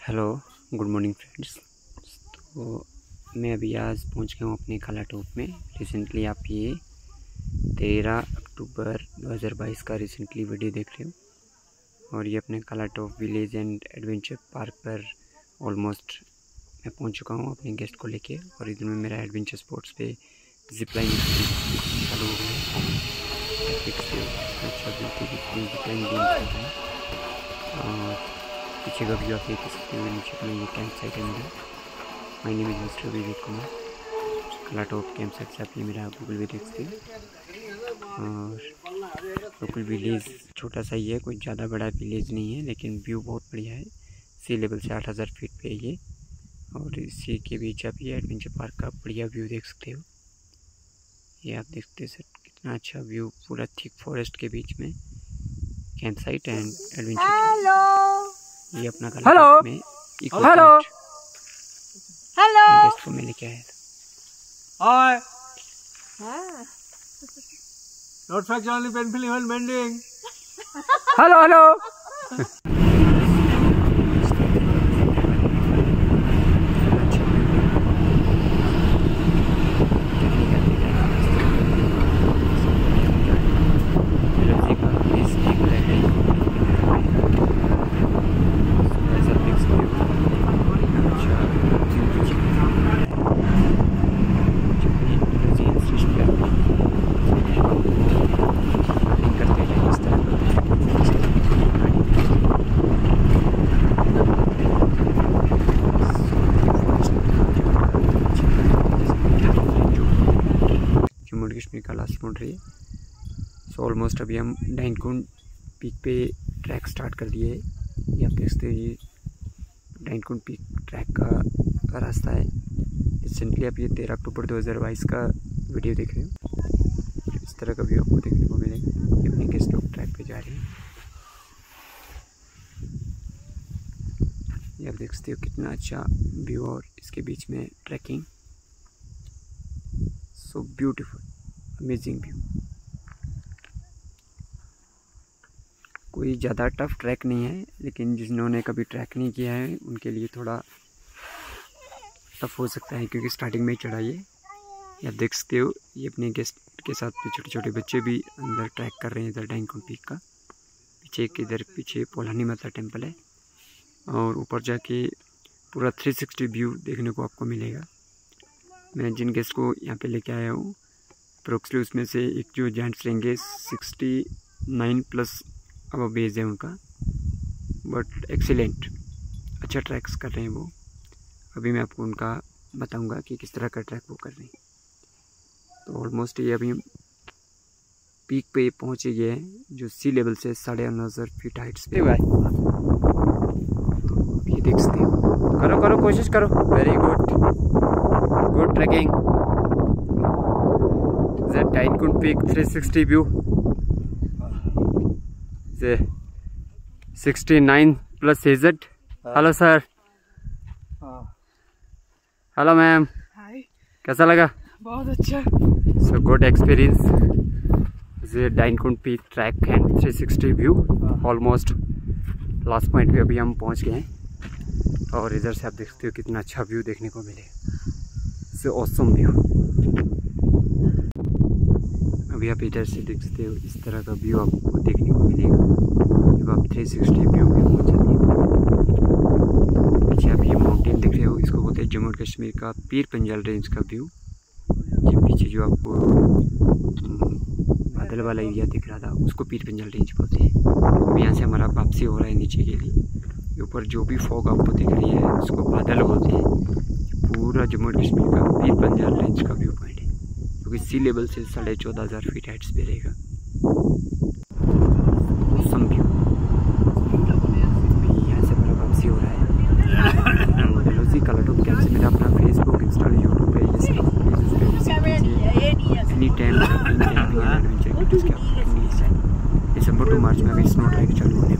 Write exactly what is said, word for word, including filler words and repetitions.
Hello good morning friends. तो मैं अभी आज पहुंच गया हूं अपने काला टॉप में। रिसेंटली आप ये तेरह अक्टूबर दो हज़ार बाईस का रिसेंटली वीडियो देख रहे हो और ये अपने Kalatop village and adventure park पर ऑलमोस्ट मैं पहुंच चुका हूं अपने गेस्ट को लेके। और इधर में मेरा एडवेंचर स्पोर्ट्स पे जिपलाइन चालू हो गया। जिपलाइन गेम चल रहा है और पीछे का व्यू आप देख सकते हो। नीचे का ये कैंप साइट है मेरा। My name is mister Vivek Kumar. Kalatop camp site से आप ये मेरा गूगल भी देख सकते हो। और लोकल विलेज छोटा सा ही है, कोई ज़्यादा बड़ा विलेज नहीं है, लेकिन व्यू बहुत बढ़िया है। सी लेवल से आठ हज़ार फीट पे है ये। और इसी के बीच आप ये एडवेंचर पार्क का बढ़िया व्यू देख सकते हो। ये आप देखते हैं सर कितना अच्छा व्यू, पूरा थिक फॉरेस्ट के बीच में कैंप साइट एंड एडवेंचर। ये अपना हेलो में हेलो हेलो गेस्ट को मैं लेके आया था। Hi not fracture only painful even bending. Hello hello Jammu Kashmir का लास्ट बाउंड्री है। सो ऑलमोस्ट अभी हम डाइनकुन पीक पे ट्रैक स्टार्ट कर दिए है। ये आप देख सकते हो, ये डाइनकुन पीक ट्रैक का रास्ता है। रिसेंटली आप ये तेरह अक्टूबर दो हज़ार बाईस का वीडियो देख रहे हो। इस तरह का व्यू आपको देखने को मिलेगा। ये अपने गेस्ट लोग ट्रैक पे जा रहे हैं। ये आप देख सकते हो कितना अच्छा व्यू और इसके बीच में trekking. So beautiful, amazing view. कोई ज़्यादा टफ ट्रैक नहीं है, लेकिन जिन्होंने कभी ट्रैक नहीं किया है उनके लिए थोड़ा टफ हो सकता है, क्योंकि स्टार्टिंग में ही चढ़ाई है। ये आप देख सकते हो, ये अपने गेस्ट के साथ भी छोटे छोटे बच्चे भी अंदर ट्रैक कर रहे हैं। इधर डाइनकुन पीक का पीछे एक इधर पीछे पोलानी माता टेम्पल है और ऊपर जाके पूरा थ्री सिक्सटी व्यू देखने को आपको मिलेगा। मैं जिन गेस्ट को यहाँ पे लेके आया हूँ अप्रोक्सली उसमें से एक जो जेंट्स रहेंगे सिक्सटी नाइन प्लस अब बेस है उनका, बट एक्सीलेंट अच्छा ट्रैक्स कर रहे हैं वो। अभी मैं आपको उनका बताऊंगा कि किस तरह का ट्रैक वो कर रहे हैं। तो ऑलमोस्ट ये अभी पीक पे पहुँचे गए हैं, जो सी लेवल से साढ़े नौ हज़ार फीट हाइट्स पे। तो ये देख सकते हो, करो करो कोशिश करो। Very good good trekking. The Dainkoon Peak three sixty view. The sixty-nine plus A Z. Hello sir. Hello ma'am. Hi, कैसा लगा? बहुत अच्छा। So good experience. The Dainkoon Peak track and three sixty view. Almost last point पे अभी हम पहुंच गए हैं और इधर से आप देख सकते हो कितना अच्छा व्यू देखने को मिलेगा। So awesome view. अभी आप इधर से देख सकते हो, इस तरह का व्यू आपको देखने को मिलेगा जब आप थ्री सिक्सटी व्यू पे पहुंच जाते हैं। पीछे आप ये माउंटेन देख रहे हो, इसको बोलते हैं जम्मू कश्मीर का पीर पंजाल रेंज का व्यू। ये पीछे जो आपको बादल वाला एरिया दिख रहा था उसको पीर पंजाल रेंज बोलते हैं। अब यहाँ से हमारा वापसी हो रहा है नीचे के लिए। ऊपर जो भी फॉग आपको दिख रही है उसको बादल बोलते हैं। पूरा जम्मू कश्मीर का पीर पंजाल रेंज का व्यू पॉइंट है, क्योंकि सी लेवल से साढ़े चौदह हज़ार फीट हाइट्स पे रहेगा। Some view. यहाँ से मेरा वापसी हो रहा है। डेलोजी काला टॉप कैंप से मेरा अपना फेसबुक इंस्टा यूट्यूब पे ये सब प्लीज़ उस पर विजिट कीजिए। एनी टाइम एडवेंचर वीडियोज़ के आपको मिल जाए। दिसंबर टू मार्च में अभी स्नो ड्राइव चालू होने